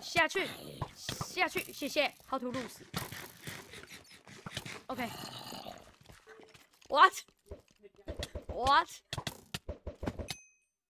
下去，下去，谢谢。How to lose？ OK。What？What？